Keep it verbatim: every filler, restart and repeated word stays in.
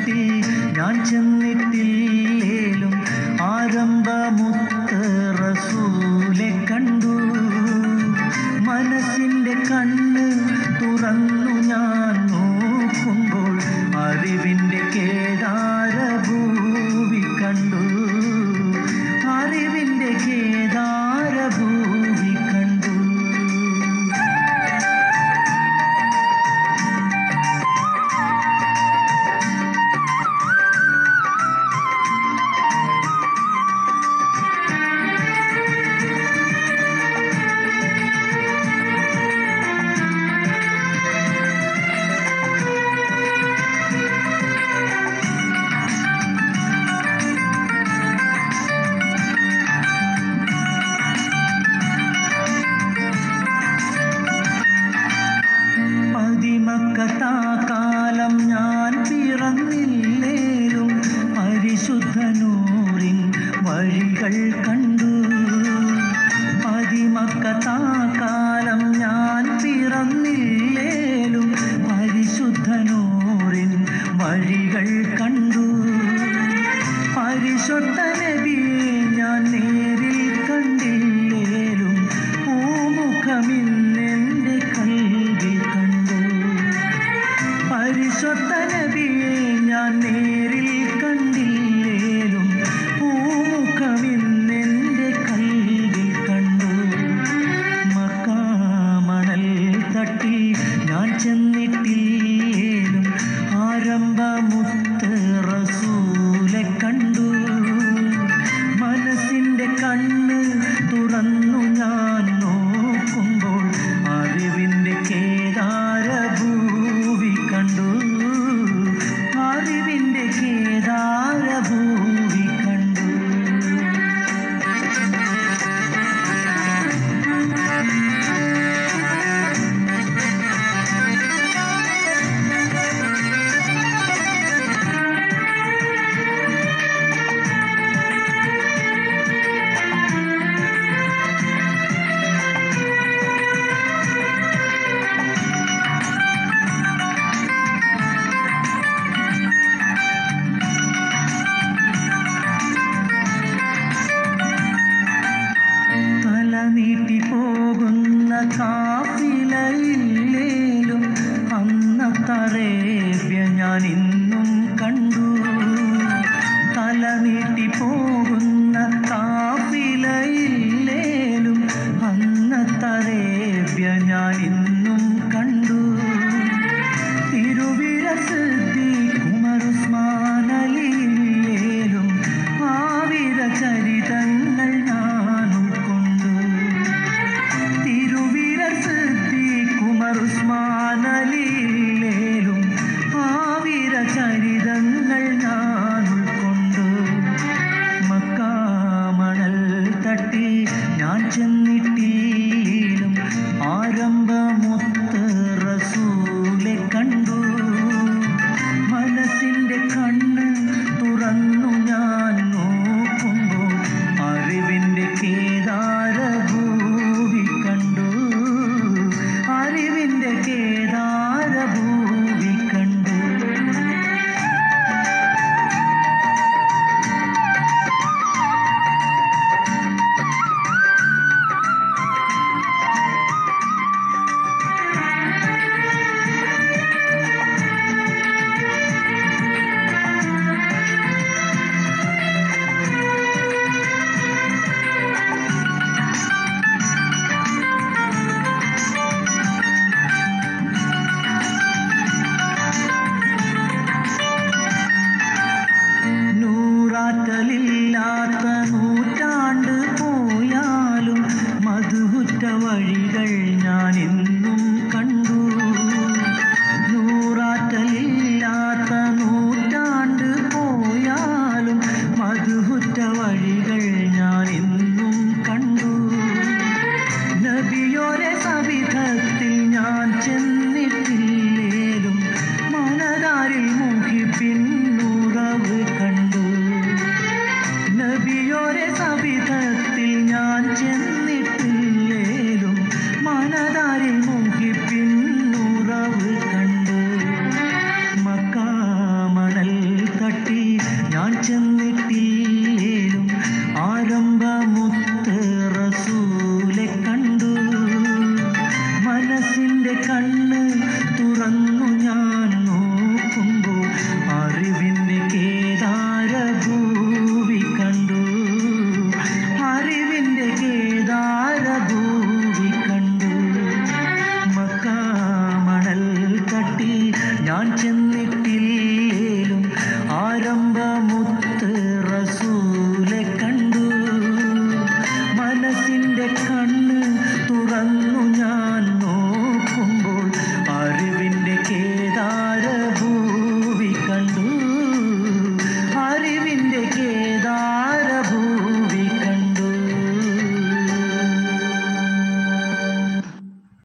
തട്ടി ഞാൻ ചെന്നിട്ടില്ലേലും ആരംഭമുത്ത് റസൂലെ കണ്ടു. മനസ്സിൻ്റെ കണ്ണ് തുറന്നു ഞാൻ നോക്കുമ്പോൾ അറിവിൻ്റെ കേദാരഭൂവി കണ്ടു. അറിവിൻ്റെ കേദാരഭൂവി കണ്ടു. കാലം ഞാൻ പിറന്നില്ലേലും പരിശുദ്ധ നൂറിൻ വഴികൾ കണ്ടു. പതിമക്കത്താക്കാലം ഞാൻ പിറന്നില്ലേലും പരിശുദ്ധ നൂറിൻ വഴികൾ കണ്ടു. പരിശുദ്ധ നബിയെ ഞാൻ നേരിൽ കണ്ടില്ലേലും പൂമുഖമിന്നെൻ്റെ കൽവിൽ കണ്ടു. പരിശുദ്ധ നബിയെ ഞാൻ നേരിൽ കണ്ടില്ലേലും പൂമുഖമിന്നെൻ്റെ കൽവിൽ കണ്ടു. മക്കാമണൽ തട്ടി ഞാൻ ചെന്നിട്ടില്ലേലും ആരംഭമുത്ത് റസൂലെ കണ്ടു. മനസ്സിൻ്റെ കണ്ണ് തുറന്നു ഞാൻ നോക്കുമ്പോൾ അറിവിൻ്റെ കേദാരഭൂവി കണ്ടു. അറിവിൻ്റെ കേദാരഭൂവി കണ്ടു. നീട്ടി പോകുന്ന കാഫിലയില്ലേലും അന്നത്തറേബ്യ ഞാൻ ഇന്നും കണ്ടു. തല നീട്ടി പോകുന്ന കാഫിലയില്ലേലും അന്നത്തറേബ്യ ഞാൻ ഇന്നും കണ്ടു. തിരുവിഴ സിദ്ദീഖ് ഉമർ ഉസ്മാൻ അലിയില്ലേലും ആവിര ചരിതങ്ങൾ ഞാൻ ഉൾക്കൊണ്ടു. ഉമർ ഉസ്മാൻ അലിയില്ലേലും ആവിര ചരിതങ്ങൾ ഞാൻ ഉൾക്കൊണ്ടു. കട്ടി ഞാൻ ചെന്നിട്ടില്ലേലും ആരംഭമുത്ത് റസൂലെ കണ്ടു. മനസ്സിൻ്റെ കണ്ണ് തുറന്നു ഞാൻ നോക്കുമ്പോൾ അറിവിൻ്റെ കേദാരഭൂവി കണ്ടു. അറിവിൻ്റെ കേദാരഭൂവി കണ്ടു. മക്കാ മണൽ തട്ടി ഞാൻ ചെന്ന്